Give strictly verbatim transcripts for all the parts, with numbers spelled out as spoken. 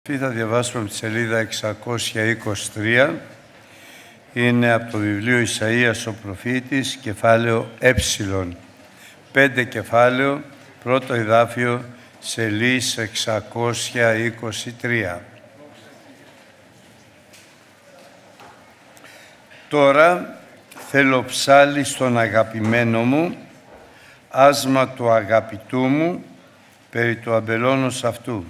Θα διαβάσουμε από τη σελίδα εξακόσια είκοσι τρία. Είναι από το βιβλίο Ισαΐας ο προφήτης, κεφάλαιο Ε. Πέντε κεφάλαιο, πρώτο εδάφιο, σελίδα εξακόσια είκοσι τρία. Τώρα θέλω ψάλι στον αγαπημένο μου, άσμα του αγαπητού μου, περί του αμπελώνος αυτού.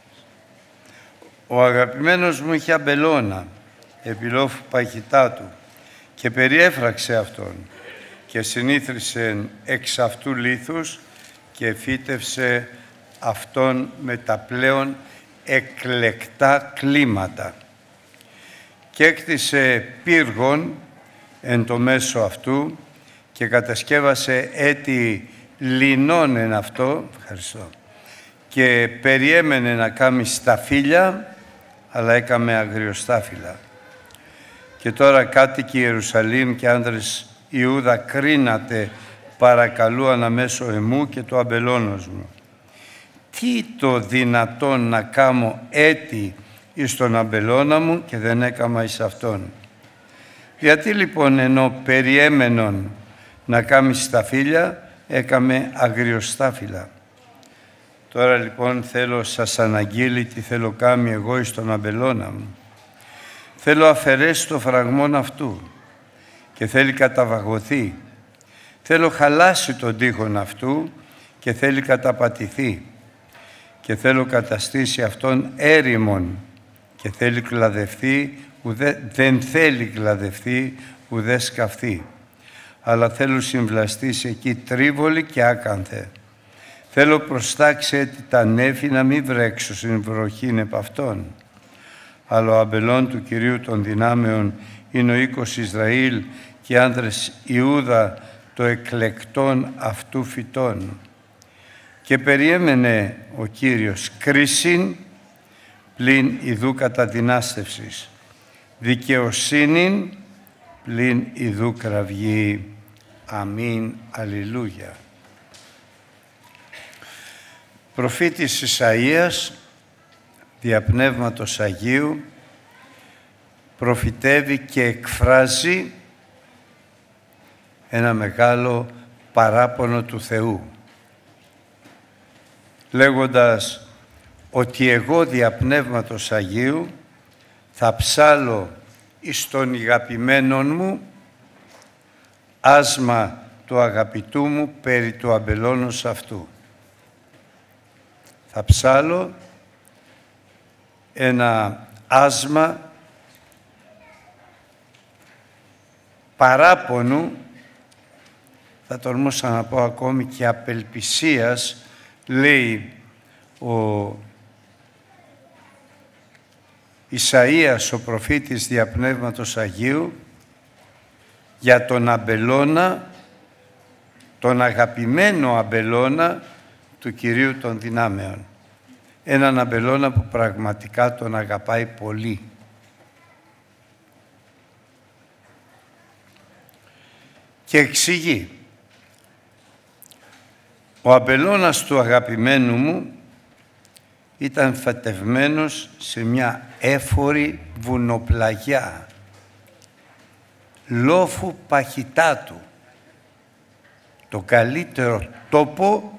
Ο αγαπημένος μου είχε αμπελώνα, επιλόφου παχυτά του, και περιέφραξε αυτόν, και συνήθρισε εξ αυτού λίθους, και φύτευσε αυτόν με τα πλέον εκλεκτά κλίματα. Και έκτισε πύργον εν το μέσο αυτού, και κατασκεύασε έτη λινών εν αυτό, ευχαριστώ, και περιέμενε να κάνει σταφύλια, αλλά έκαμε αγριοστάφυλλα. Και τώρα κάτοικοι Ιερουσαλήμ και άνδρες Ιούδα κρίνατε παρακαλού αναμέσω εμού και το αμπελώνος μου. Τι το δυνατόν να κάμω έτη εις τον αμπελώνα μου και δεν έκαμα εις αυτόν. Γιατί λοιπόν ενώ περιέμενον να κάμει σταφύλια, έκαμε αγριοστάφυλλα. Τώρα λοιπόν θέλω σας αναγγείλει τι θέλω κάμει εγώ εις τον αμπελώνα μου. Θέλω αφαιρέσει το φραγμόν αυτού και θέλει καταβαγωθεί. Θέλω χαλάσει τον τείχον αυτού και θέλει καταπατηθεί. Και θέλω καταστήσει αυτόν έρημον και θέλει κλαδευτεί, ουδέ, δεν θέλει κλαδευτεί ουδέ σκαφθεί. Αλλά θέλω συμβλαστήσει εκεί τρίβολη και άκανθε. Θέλω προστάξει έτη τα νέφη να μην βρέξω στην βροχήν επ' αυτόν. Αλλά ο αμπελών του Κυρίου των δυνάμεων είναι ο οίκος Ισραήλ και άνδρες Ιούδα το εκλεκτόν αυτού φυτών. Και περιέμενε ο Κύριος κρίσιν πλην ιδού καταδυνάστευσης, δικαιοσύνην πλην ιδού κραυγή. Αμήν. Αλληλούια. Προφήτης Ισαΐας, διαπνεύματος Αγίου, προφητεύει και εκφράζει ένα μεγάλο παράπονο του Θεού, λέγοντας ότι εγώ διαπνεύματος Αγίου θα ψάλω εις τον αγαπημένον μου, άσμα του αγαπητού μου περί του αμπελώνος αυτού. Θα ψάλω ένα άσμα παράπονου, θα τολμούσα να πω ακόμη και απελπισίας, λέει ο Ισαΐας ο προφήτης διαπνεύματος Αγίου, για τον αμπελώνα, τον αγαπημένο αμπελώνα του Κυρίου των δυνάμεων. Έναν αμπελώνα που πραγματικά τον αγαπάει πολύ. Και εξηγεί, ο αμπελώνας του αγαπημένου μου ήταν φατευμένος σε μια έφορη βουνοπλαγιά, λόφου παχυτάτου, το καλύτερο τόπο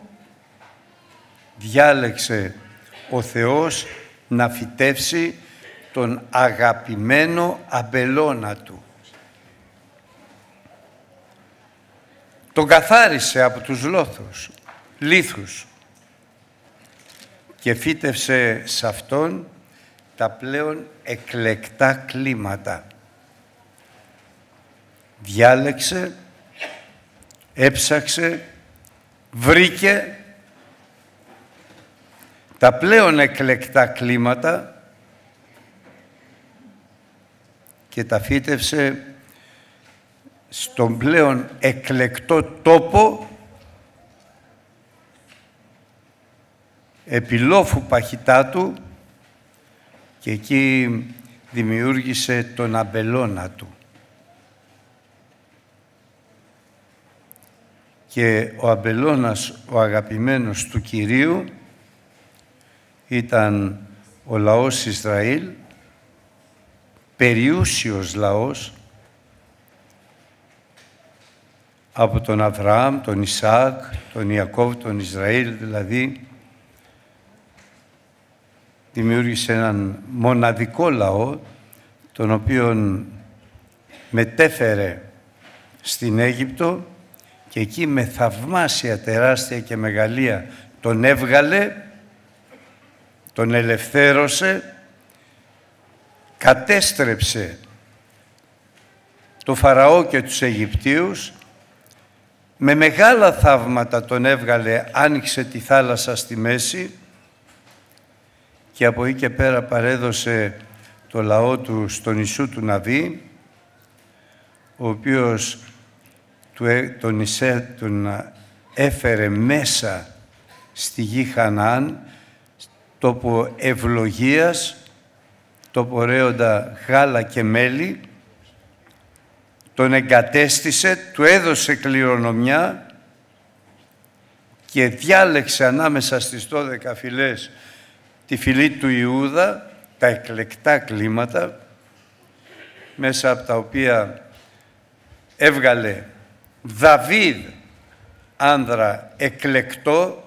διάλεξε ο Θεός να φυτεύσει τον αγαπημένο αμπελώνα του. Τον καθάρισε από τους λόθους, λίθους, και φύτευσε σε αυτόν τα πλέον εκλεκτά κλίματα. Διάλεξε, έψαξε, βρήκε τα πλέον εκλεκτά κλίματα και τα φύτευσε στον πλέον εκλεκτό τόπο, επιλόφου παχυτάτου, και εκεί δημιούργησε τον αμπελώνα του. Και ο αμπελώνας, ο αγαπημένος του Κυρίου, ήταν ο λαός Ισραήλ, περιούσιος λαός, από τον Αβραάμ, τον Ισαάκ, τον Ιακώβ, τον Ισραήλ, δηλαδή, δημιούργησε έναν μοναδικό λαό, τον οποίον μετέφερε στην Αίγυπτο και εκεί με θαυμάσια, τεράστια και μεγαλεία τον έβγαλε, τον ελευθέρωσε, κατέστρεψε το Φαραώ και τους Αιγυπτίους, με μεγάλα θαύματα τον έβγαλε, άνοιξε τη θάλασσα στη μέση και από εκεί και πέρα παρέδωσε το λαό του στον Ιησού του Ναβί, ο οποίος τον, Ισέ, τον έφερε μέσα στη γη Χαναάν, τόπο ευλογίας, τόπο ωραίοντα γάλα και μέλι, τον εγκατέστησε, του έδωσε κληρονομιά και διάλεξε ανάμεσα στις δώδεκα φυλές τη φυλή του Ιούδα, τα εκλεκτά κλίματα, μέσα από τα οποία έβγαλε Δαβίδ, άνδρα εκλεκτό,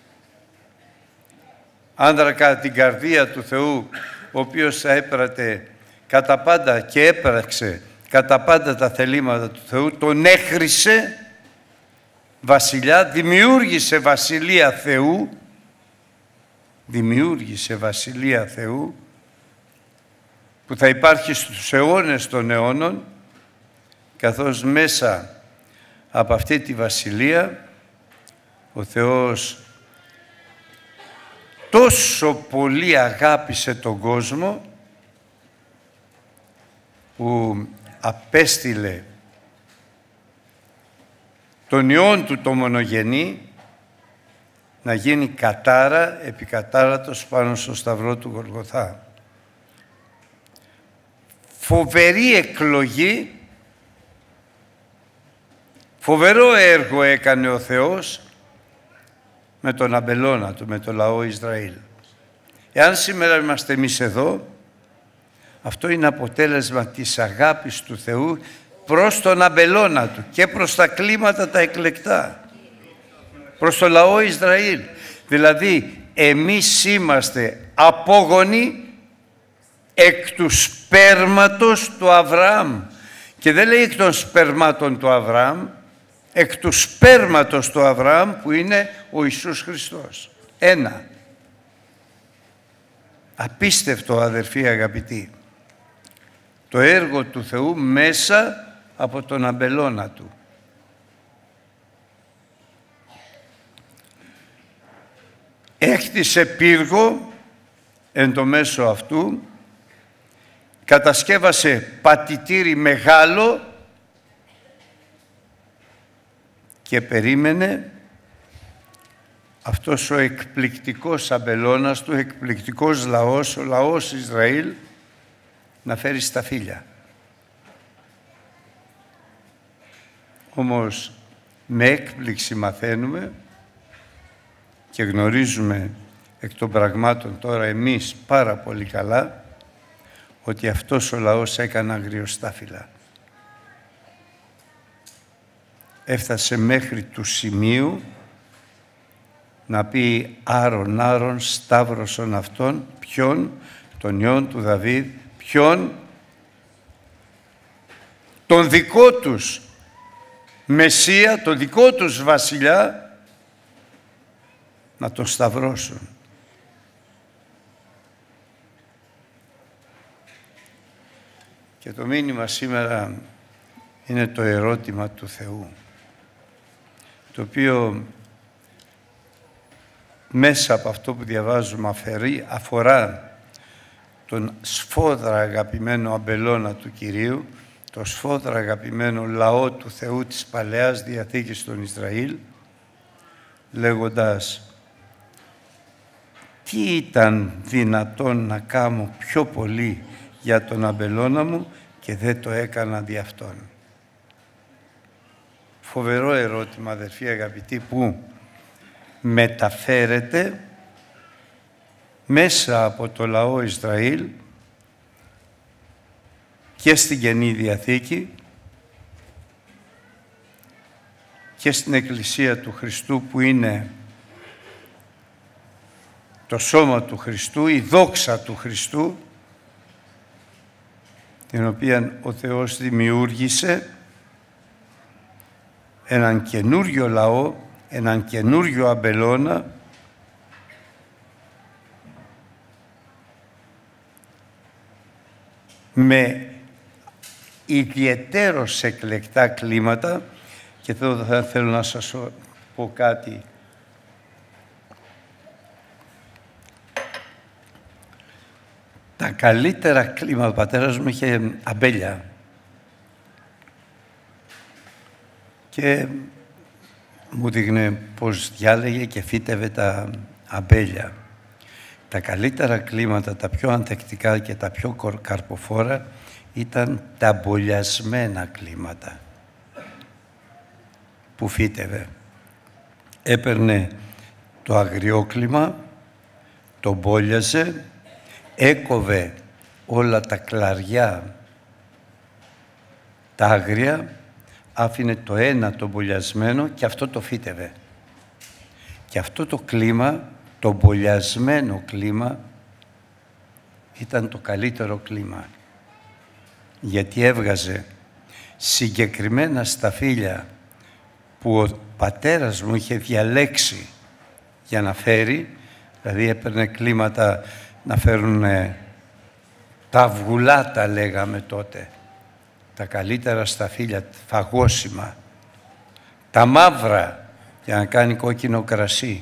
άνδρα κατά την καρδία του Θεού, ο οποίος θα έπρατε κατά πάντα και έπραξε κατά πάντα τα θελήματα του Θεού, τον έχρισε βασιλιά, δημιούργησε βασιλεία Θεού, δημιούργησε βασιλεία Θεού, που θα υπάρχει στους αιώνες των αιώνων, καθώς μέσα από αυτή τη βασιλεία ο Θεός τόσο πολύ αγάπησε τον κόσμο που απέστειλε τον Υιόν του το μονογενή να γίνει κατάρα επί κατάρατος πάνω στο σταυρό του Γολγοθά. Φοβερή εκλογή, φοβερό έργο έκανε ο Θεός με τον αμπελώνα του, με το λαό Ισραήλ. Εάν σήμερα είμαστε εμείς εδώ, αυτό είναι αποτέλεσμα της αγάπης του Θεού προς τον αμπελώνα του και προς τα κλίματα τα εκλεκτά, προς το λαό Ισραήλ. Δηλαδή, εμείς είμαστε απόγονοι εκ του σπέρματος του Αβραάμ. Και δεν λέει εκ των σπερμάτων του Αβραάμ, εκ του σπέρματος του Αβραάμ, που είναι ο Ιησούς Χριστός. Ένα. Απίστευτο, αδερφοί αγαπητοί. Το έργο του Θεού μέσα από τον αμπελώνα του. Έκτισε πύργο εν το μέσο αυτού, κατασκεύασε πατητήρι μεγάλο και περίμενε αυτός ο εκπληκτικός αμπελώνας του, εκπληκτικός λαός, ο λαός Ισραήλ, να φέρει σταφύλια. Όμως με έκπληξη μαθαίνουμε και γνωρίζουμε εκ των πραγμάτων τώρα εμείς πάρα πολύ καλά ότι αυτός ο λαός έκανε αγριοστάφυλλα. Έφτασε μέχρι του σημείου να πει Άρων, Άρων, σταύρωσον αυτόν, ποιον, τον Υιόν του Δαβίδ, ποιον, τον δικό τους Μεσσία, τον δικό τους βασιλιά, να τον σταυρώσουν. Και το μήνυμα σήμερα είναι το ερώτημα του Θεού, το οποίο μέσα από αυτό που διαβάζουμε αφαιρεί, αφορά τον σφόδρα αγαπημένο αμπελώνα του Κυρίου, το σφόδρα αγαπημένο λαό του Θεού της Παλαιάς Διαθήκης των Ισραήλ, λέγοντας τι ήταν δυνατόν να κάνω πιο πολύ για τον αμπελώνα μου και δεν το έκανα δι' αυτόν. Φοβερό ερώτημα, αδερφοί αγαπητοί, που μεταφέρεται μέσα από το λαό Ισραήλ και στην Καινή Διαθήκη και στην Εκκλησία του Χριστού, που είναι το σώμα του Χριστού, η δόξα του Χριστού, την οποία ο Θεός δημιούργησε, έναν καινούριο λαό, έναν καινούριο αμπελώνα, με ιδιαιτέρως εκλεκτά κλίματα. Και εδώ θα θέλω να σας πω κάτι. Τα καλύτερα κλίματα, ο πατέρας μου είχε αμπέλια και μου δείχνε πώς διάλεγε και φύτευε τα αμπέλια. Τα καλύτερα κλίματα, τα πιο ανθεκτικά και τα πιο καρποφόρα ήταν τα μπολιασμένα κλίματα που φύτευε. Έπαιρνε το αγριόκλιμα, το μπόλιαζε, έκοβε όλα τα κλαριά, τα άγρια, άφηνε το ένα το μπολιασμένο και αυτό το φύτευε. Και αυτό το κλίμα, το μπολιασμένο κλίμα, ήταν το καλύτερο κλίμα, γιατί έβγαζε συγκεκριμένα σταφύλια που ο πατέρας μου είχε διαλέξει για να φέρει, δηλαδή έπαιρνε κλίματα να φέρουν τα αυγουλάτα, λέγαμε τότε, τα καλύτερα σταφύλια, φαγώσιμα, τα μαύρα για να κάνει κόκκινο κρασί,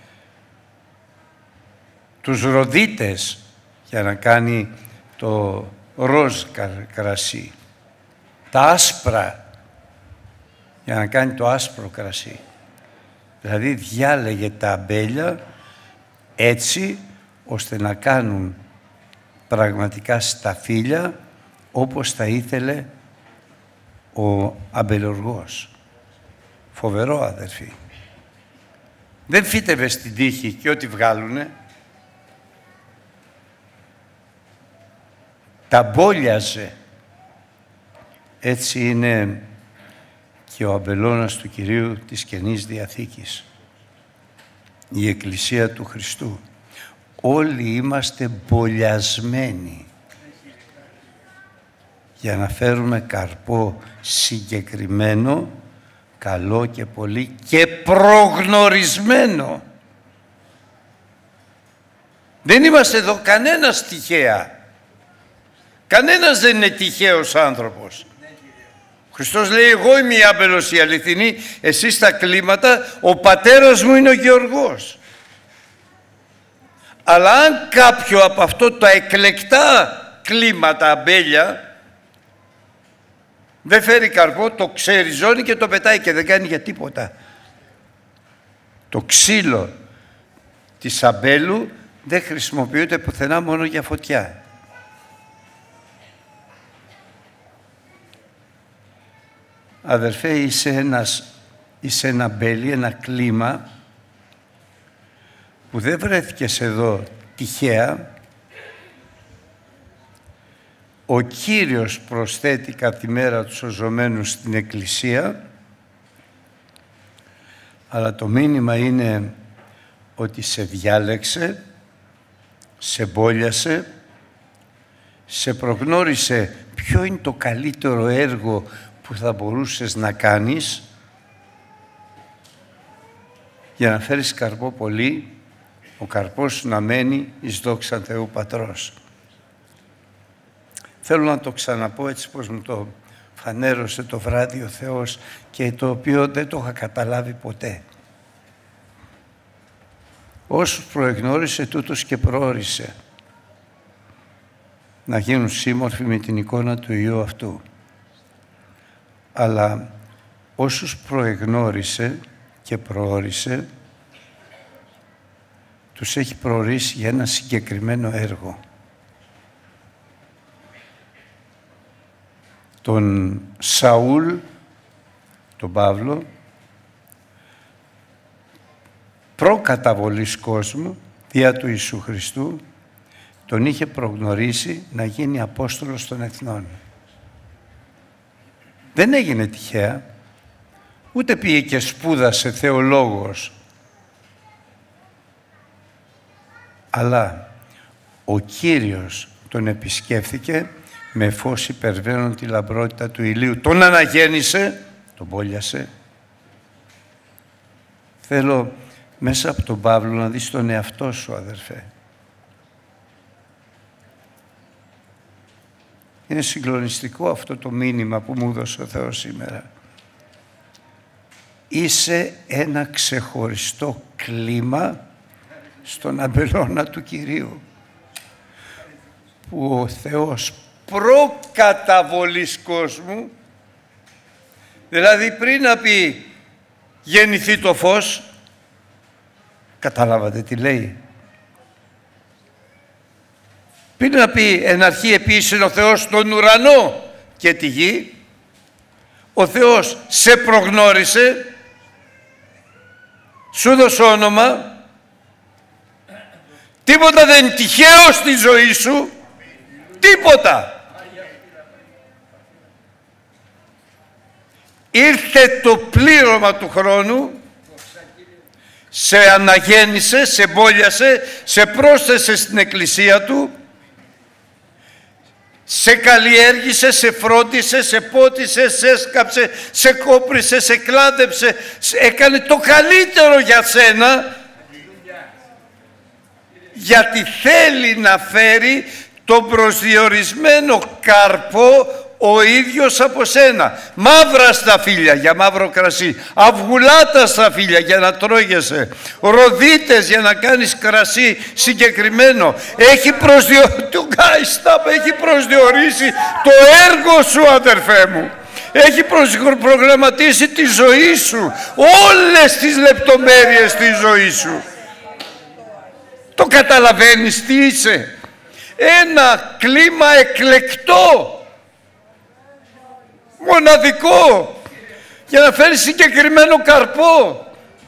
τους ροδίτες για να κάνει το ροζ κρασί, τα άσπρα για να κάνει το άσπρο κρασί. Δηλαδή διάλεγε τα αμπέλια έτσι ώστε να κάνουν πραγματικά σταφύλια όπως θα ήθελε ο αμπελοργός. Φοβερό, αδερφοί. Δεν φύτευε στην τύχη και ό,τι βγάλουνε. Τα μπόλιαζε. Έτσι είναι και ο αμπελώνας του Κυρίου της Καινής Διαθήκης, η Εκκλησία του Χριστού. Όλοι είμαστε μπολιασμένοι για να φέρουμε καρπό συγκεκριμένο, καλό και πολύ και προγνωρισμένο. Δεν είμαστε εδώ κανένας τυχαία. Κανένας δεν είναι τυχαίος άνθρωπος. Ο Χριστός λέει, εγώ είμαι η άμπελος η αληθινή, εσείς τα κλίματα, ο πατέρας μου είναι ο Γεωργός. Αλλά αν κάποιο από αυτό τα εκλεκτά κλίματα, αμπέλια, δεν φέρει καρπό, το ξεριζώνει και το πετάει και δεν κάνει για τίποτα. Το ξύλο της αμπέλου δεν χρησιμοποιείται πουθενά, μόνο για φωτιά. Αδερφέ, είσαι, ένας, είσαι ένα αμπέλι, ένα κλίμα που δεν βρέθηκες εδώ τυχαία. Ο Κύριος προσθέτει κάθε μέρα τους σωζωμένους στην Εκκλησία, αλλά το μήνυμα είναι ότι σε διάλεξε, σε μπόλιασε, σε προγνώρισε ποιο είναι το καλύτερο έργο που θα μπορούσες να κάνεις για να φέρεις καρπό πολύ, ο καρπός σου να μένει εις δόξαν Θεού Πατρός. Θέλω να το ξαναπώ έτσι πως μου το φανέρωσε το βράδυ ο Θεός και το οποίο δεν το είχα καταλάβει ποτέ. Όσους προεγνώρισε τούτος και προόρισε να γίνουν σύμμορφοι με την εικόνα του Υιού αυτού. Αλλά όσους προεγνώρισε και προόρισε, τους έχει προορίσει για ένα συγκεκριμένο έργο. Τον Σαούλ, τον Παύλο, προκαταβολής κόσμου, δια του Ιησού Χριστού, τον είχε προγνωρίσει να γίνει Απόστολος των Εθνών. Δεν έγινε τυχαία, ούτε πήγε και σπούδασε θεολόγος, αλλά ο Κύριος τον επισκέφθηκε με φως υπερβαίνον τη λαμπρότητα του ηλίου. Τον αναγέννησε, τον πόλιασε. Θέλω μέσα από τον Παύλο να δεις τον εαυτό σου, αδερφέ. Είναι συγκλονιστικό αυτό το μήνυμα που μου έδωσε ο Θεός σήμερα. Είσαι ένα ξεχωριστό κλίμα στον αμπελώνα του Κυρίου, που ο Θεός προκαταβολής κόσμου, δηλαδή πριν να πει γεννηθεί το φως, καταλάβατε τι λέει? Πριν να πει εν αρχή επίσης ο Θεός τον ουρανό και τη γη, ο Θεός σε προγνώρισε, σου δώσε όνομα, τίποτα δεν είναι τυχαίο στη ζωή σου, τίποτα. Ήρθε το πλήρωμα του χρόνου, σε αναγέννησε, σε μπόλιασε, σε πρόσθεσε στην εκκλησία του, σε καλλιέργησε, σε φρόντισε, σε πότισε, σε έσκαψε, σε κόπρισε, σε κλάδεψε, έκανε το καλύτερο για σένα, γιατί θέλει να φέρει τον προσδιορισμένο καρπό ο ίδιος από σένα. Μαύρα σταφύλια για μαύρο κρασί, αυγουλάτα σταφύλια για να τρώγεσαι, ροδίτες για να κάνεις κρασί συγκεκριμένο. Έχει, προσδιο... Έχει προσδιορίσει το έργο σου, αδερφέ μου. Έχει προγραμματίσει τη ζωή σου, όλες τις λεπτομέρειες της ζωής σου. Το καταλαβαίνεις τι είσαι? Ένα κλίμα εκλεκτό, μοναδικό, για να φέρει συγκεκριμένο καρπό.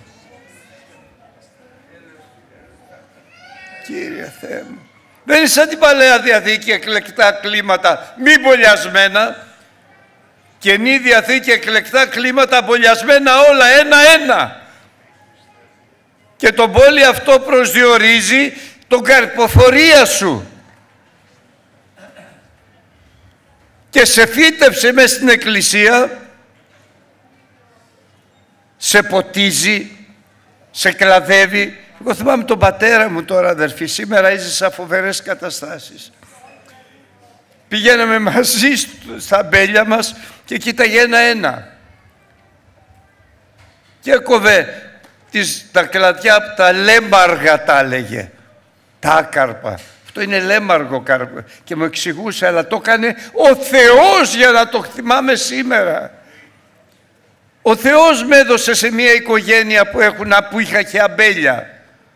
Κύριε Θεέ μου, δεν είναι σαν την Παλαιά Διαθήκη εκλεκτά κλίματα μη μπολιασμένα, Καινή Διαθήκη εκλεκτά κλίματα μπολιασμένα όλα ένα-ένα. Και το πόλι αυτό προσδιορίζει τον καρποφορία σου. Και σε φύτεψε μες στην εκκλησία, σε ποτίζει, σε κλαδεύει. Εγώ θυμάμαι τον πατέρα μου τώρα, αδερφοί, σήμερα έζησα φοβερές καταστάσεις. Πηγαίναμε μαζί στα αμπέλια μας και κοίταγε ένα-ένα. Και έκοβε τις, τα κλαδιά, τα λέμαργα τα έλεγε, τα άκαρπα. Αυτό είναι λέμαργο καρπό. Και μου εξηγούσε, αλλά το έκανε ο Θεός για να το θυμάμαι σήμερα. Ο Θεός με έδωσε σε μια οικογένεια που, έχουν, που είχα και αμπέλια.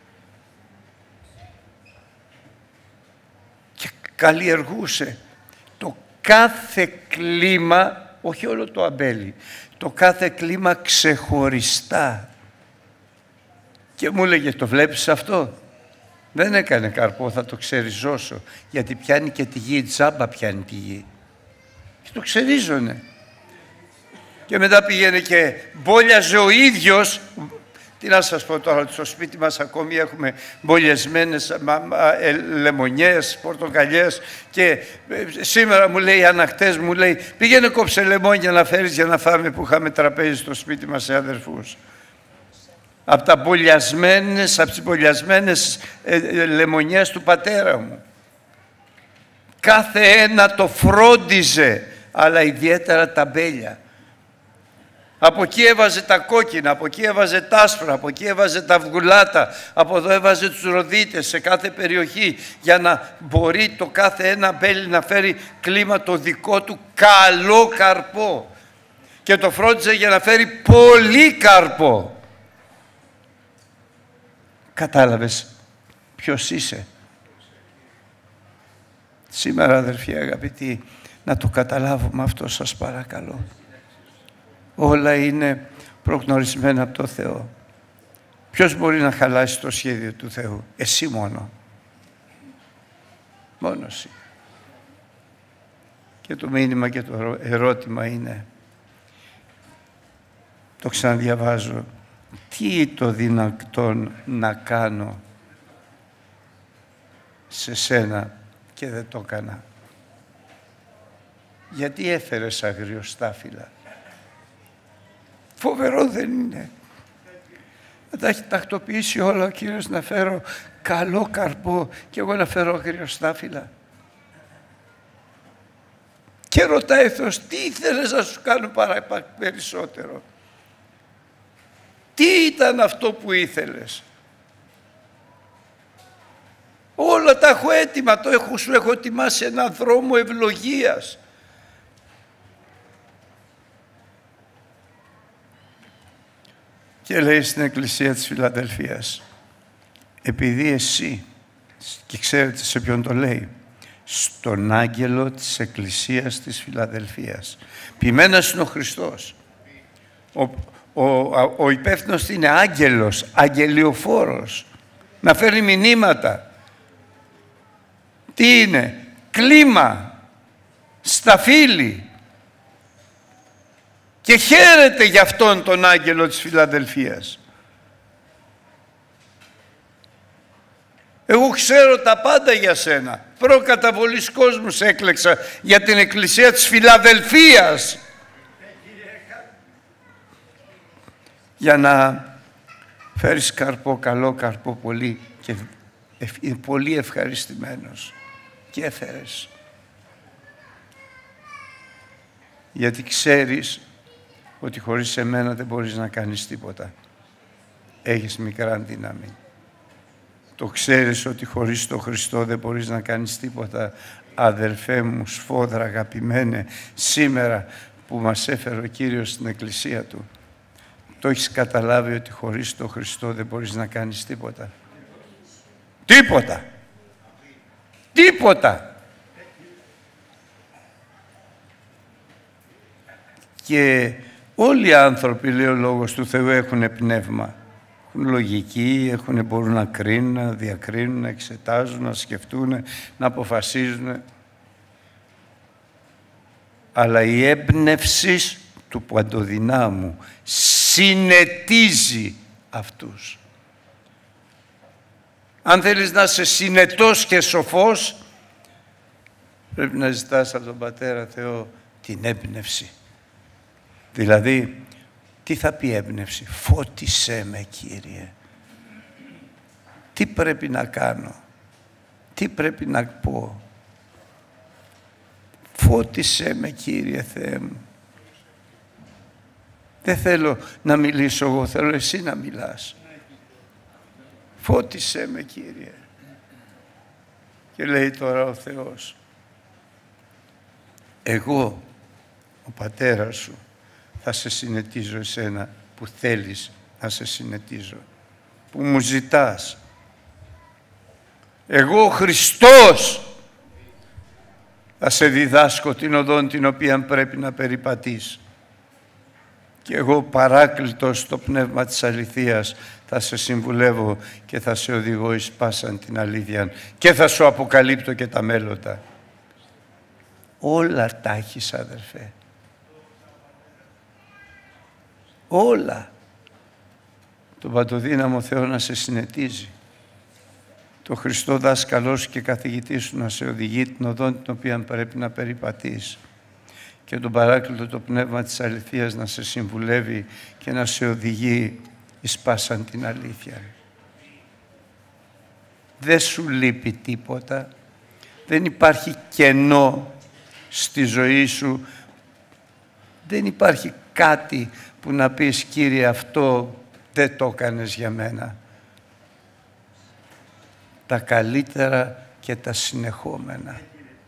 Και καλλιεργούσε το κάθε κλίμα, όχι όλο το αμπέλι, το κάθε κλίμα ξεχωριστά. Και μου έλεγε, το βλέπεις αυτό? Δεν έκανε καρπό, θα το ξεριζώσω, γιατί πιάνει και τη γη, τζάμπα πιάνει τη γη. Και το ξερίζωνε. Και μετά πήγαινε και μπόλιαζε ο ίδιος. Τι να σας πω τώρα, στο σπίτι μας ακόμη έχουμε μπολιασμένες λεμονιές, πορτοκαλιές, και σήμερα μου λέει, αναχτές μου λέει, πήγαινε κόψε λεμόνια να φέρεις για να φάμε, που είχαμε τραπέζι στο σπίτι μας σε αδερφούς. Από τα μπολιασμένες, από τις μπολιασμένες ε, ε, λεμονιές του πατέρα μου. Κάθε ένα το φρόντιζε, αλλά ιδιαίτερα τα μπέλια. Από εκεί έβαζε τα κόκκινα, από εκεί έβαζε τα άσπρα, από εκεί έβαζε τα αυγουλάτα, από εδώ έβαζε τους ροδίτες σε κάθε περιοχή, για να μπορεί το κάθε ένα μπέλι να φέρει κλίμα το δικό του καλό καρπό. Και το φρόντιζε για να φέρει πολύ καρπό. Κατάλαβες ποιος είσαι? Σήμερα, αδερφοί αγαπητοί, να το καταλάβουμε αυτό, σας παρακαλώ. Όλα είναι προγνωρισμένα από το Θεό. Ποιος μπορεί να χαλάσει το σχέδιο του Θεού? Εσύ μόνο. Μόνο εσύ. Και το μήνυμα και το ερώτημα είναι, το ξαναδιαβάζω, τι το δυνατόν να κάνω σε σένα και δεν το έκανα? Γιατί έφερες αγριοστάφυλλα? Φοβερό δεν είναι? Να τα έχει τακτοποιήσει όλα ο Κύριος, να φέρω καλό καρπό και εγώ να φέρω αγριοστάφυλλα? Και ρωτάει ο Θεός, τι ήθελες να σου κάνω παρά περισσότερο? Τι ήταν αυτό που ήθελες? Όλα τα έχω έτοιμα, το έχω, σου έχω ετοιμάσει έναν δρόμο ευλογίας. Και λέει στην Εκκλησία της Φιλαδελφίας, επειδή εσύ, και ξέρετε σε ποιον το λέει, στον άγγελο της Εκκλησίας της Φιλαδελφίας. Ποιημένος είναι ο Χριστός. Ο, ο, ο, ο υπεύθυνος είναι άγγελος, αγγελιοφόρος, να φέρει μηνύματα. Τι είναι? Κλίμα, σταφύλι. Και χαίρεται για αυτόν τον άγγελο της Φιλαδελφίας. Εγώ ξέρω τα πάντα για σένα. Προκαταβολής κόσμου σε έκλεξα για την Εκκλησία της Φιλαδελφίας. Για να φέρεις καρπό, καλό καρπό πολύ, και είναι πολύ ευχαριστημένος. Και έφερες. Γιατί ξέρεις ότι χωρίς εμένα δεν μπορείς να κάνεις τίποτα. Έχεις μικρά δύναμη. Το ξέρεις ότι χωρίς τον Χριστό δεν μπορείς να κάνεις τίποτα. Αδελφέ μου, σφόδρα αγαπημένε, σήμερα που μας έφερε ο Κύριος στην Εκκλησία Του, το έχεις καταλάβει ότι χωρίς τον Χριστό δεν μπορείς να κάνεις τίποτα? Τίποτα! Τίποτα! Και όλοι οι άνθρωποι, λέει ο Λόγος του Θεού, έχουν πνεύμα. Έχουν λογική, έχουν, μπορούν να κρίνουν, να διακρίνουν, να εξετάζουν, να σκεφτούν, να αποφασίζουν. Αλλά η έμπνευση του παντοδυνάμου συνετίζει αυτούς. Αν θέλεις να είσαι συνετός και σοφός, πρέπει να ζητάς από τον Πατέρα Θεό την έμπνευση. Δηλαδή, τι θα πει έμπνευση? Φώτισέ με, Κύριε. Τι πρέπει να κάνω? Τι πρέπει να πω? Φώτισέ με, Κύριε Θεέ μου. Δεν θέλω να μιλήσω εγώ, θέλω εσύ να μιλάς. Φώτισέ με, Κύριε. Και λέει τώρα ο Θεός, εγώ, ο Πατέρας σου, θα σε συνετίζω εσένα που θέλεις να σε συνετίζω, που μου ζητάς. Εγώ, ο Χριστός, θα σε διδάσκω την οδόν την οποία πρέπει να περιπατείς. Και εγώ, παράκλητος στο πνεύμα της αληθείας, θα σε συμβουλεύω και θα σε οδηγώ εις πάσαν την αλήθεια και θα σου αποκαλύπτω και τα μέλλοντα. Όλα τα έχεις, αδερφέ. Όλα. Τον παντοδύναμο Θεό να σε συνετίζει. Το Χριστό δάσκαλός και καθηγητής σου να σε οδηγεί την οδόν την οποία πρέπει να περιπατείς. Και τον παράκλητο το πνεύμα της αληθείας να σε συμβουλεύει και να σε οδηγεί εις πάσαν την αλήθεια. Δεν σου λείπει τίποτα. Δεν υπάρχει κενό στη ζωή σου. Δεν υπάρχει κάτι που να πεις, Κύριε, αυτό δεν το έκανες για μένα. Τα καλύτερα και τα συνεχόμενα.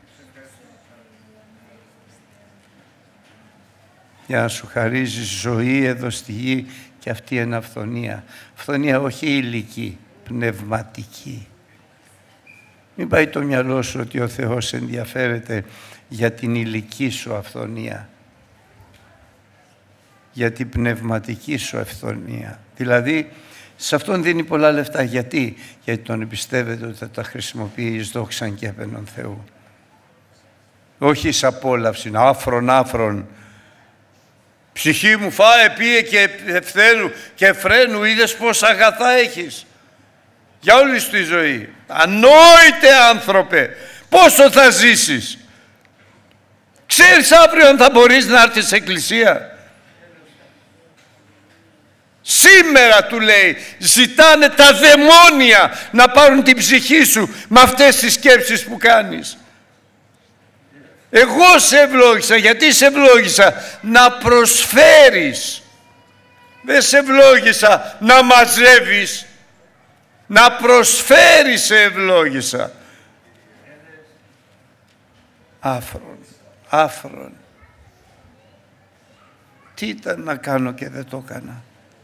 Για να σου χαρίζει ζωή εδώ στη γη και αυτή είναι αυθονία. Αυθονία όχι ηλική, πνευματική. Μην πάει το μυαλό σου ότι ο Θεός ενδιαφέρεται για την ηλική σου αυθονία. Για την πνευματική σου αυθονία. Δηλαδή Σε αυτόν δίνει πολλά λεφτά. Γιατί? Γιατί τον εμπιστεύεται ότι θα τα χρησιμοποιεί εις δόξαν και έπαινον Θεού. Όχι εις απόλαυση, άφρον άφρον. Ψυχή μου φάε, πίε και ευθέρου και φρένου, είδες πόσα αγαθά έχεις. Για όλη σου τη ζωή. Ανόητε άνθρωπε, πόσο θα ζήσεις. Ξέρεις αύριο αν θα μπορείς να έρθεις σε εκκλησία. Σήμερα, του λέει, ζητάνε τα δαιμόνια να πάρουν την ψυχή σου με αυτές τις σκέψεις που κάνεις. Εγώ σε ευλόγησα. Γιατί σε ευλόγησα? Να προσφέρεις. Δεν σε ευλόγησα να μαζεύεις. Να προσφέρεις σε ευλόγησα. Άφρον, άφρον. Τι ήταν να κάνω και δεν το έκανα.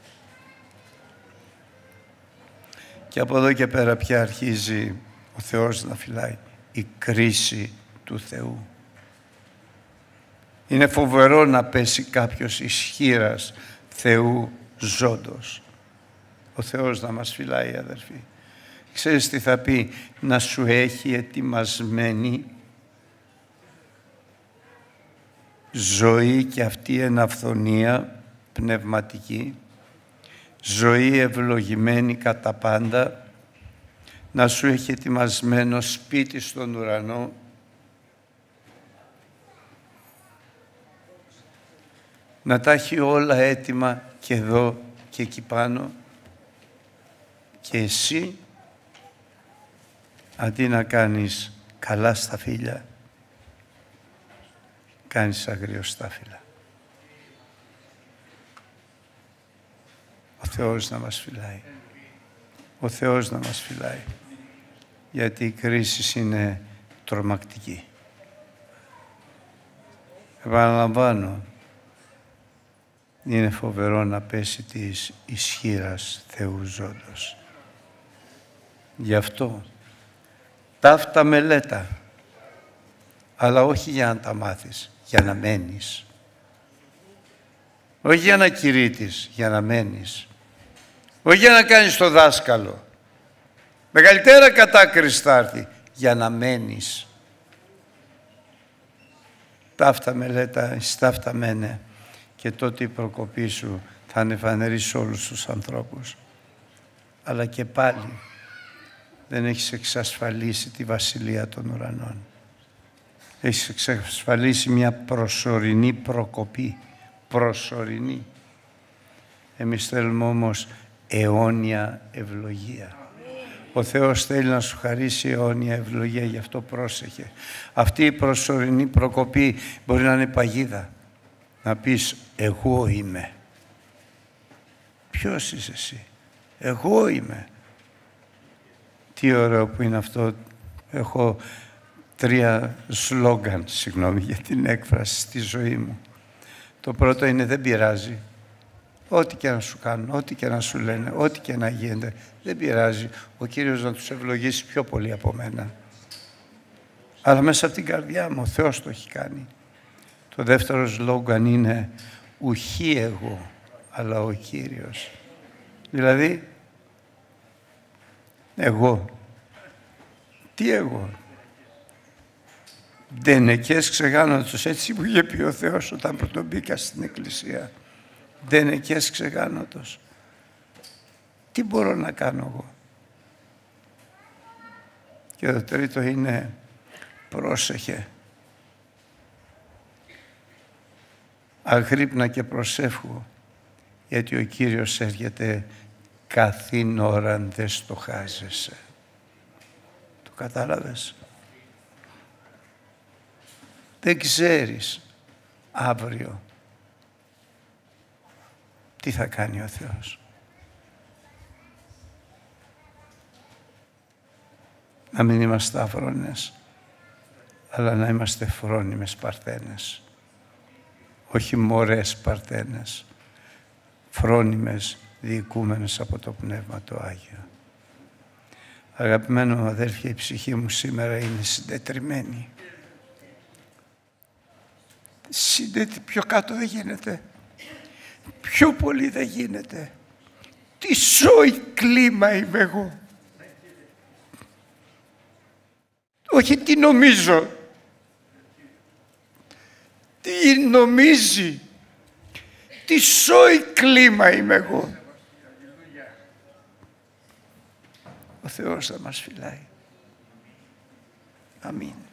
Και από εδώ και πέρα πια αρχίζει ο Θεός να φυλάει η κρίση του Θεού. Είναι φοβερό να πέσει κάποιος ισχύρας Θεού ζώντος. Ο Θεός να μας φυλάει, αδερφοί. Ξέρεις τι θα πει? Να σου έχει ετοιμασμένη ζωή, και αυτή εν αυθονία πνευματική, ζωή ευλογημένη κατά πάντα, να σου έχει ετοιμασμένο σπίτι στον ουρανό, να τα έχει όλα έτοιμα και εδώ και εκεί πάνω, και εσύ αντί να κάνεις καλά σταφύλια, κάνεις αγριοστάφυλλα. Ο Θεός να μας φυλάει. Ο Θεός να μας φυλάει. Γιατί η κρίση είναι τρομακτική. Επαναλαμβάνω, είναι φοβερό να πέσει της ισχύρας Θεού ζώντος. Γι' αυτό ταύτα μελέτα, αλλά όχι για να τα μάθεις, για να μένεις. Όχι για να κηρύττεις, για να μένεις. Όχι για να κάνεις το δάσκαλο. Μεγαλύτερα κατάκριση θα έρθει, για να μένεις. Ταύτα μελέτα, εις ταύτα μένε, και τότε η προκοπή σου θα είναι φανερή σε όλους τους ανθρώπους. Αλλά και πάλι δεν έχεις εξασφαλίσει τη βασιλεία των ουρανών. Έχεις εξασφαλίσει μια προσωρινή προκοπή. Προσωρινή. Εμείς θέλουμε όμως αιώνια ευλογία. Ο Θεός θέλει να σου χαρίσει αιώνια ευλογία, γι' αυτό πρόσεχε. Αυτή η προσωρινή προκοπή μπορεί να είναι παγίδα. Να πεις, εγώ είμαι. Ποιος είσαι εσύ? Εγώ είμαι. Τι ωραίο που είναι αυτό. Έχω τρία σλόγγαν, συγγνώμη για την έκφραση, στη ζωή μου. Το πρώτο είναι δεν πειράζει. Ό,τι και να σου κάνουν, ό,τι και να σου λένε, ό,τι και να γίνεται, δεν πειράζει. Ο Κύριος να τους ευλογήσει πιο πολύ από μένα. Αλλά μέσα από την καρδιά μου ο Θεός το έχει κάνει. Το δεύτερο σλόγγαν είναι ουχή εγώ, αλλά ο Κύριος. Δηλαδή, εγώ. Τι εγώ? Δενεκές ξεγάνωτος, έτσι που είχε πει ο Θεός όταν πρωτομπήκα στην εκκλησία. Δενεκές ξεγάνωτος. Τι μπορώ να κάνω εγώ? Και το τρίτο είναι πρόσεχε. Αγρύπνα και προσεύχου, γιατί ο Κύριος έρχεται καθήν ώραν δεν στοχάζεσαι. Το κατάλαβες? Δεν ξέρεις αύριο τι θα κάνει ο Θεός. Να μην είμαστε αφρόνες, αλλά να είμαστε φρόνιμες παρθένες. Όχι μωρές παρθένες, φρόνιμες, διοικούμενες από το Πνεύμα το Άγιο. Αγαπημένο αδέρφια, η ψυχή μου σήμερα είναι συντετριμμένη. Συντετ... Πιο κάτω δεν γίνεται. Πιο πολύ δεν γίνεται. Τι σόι κλίμα είμαι εγώ. Όχι τι νομίζω. Τι νομίζει. Τι σόι κλίμα είμαι εγώ. Ο Θεός θα μας φυλάει. Αμήν.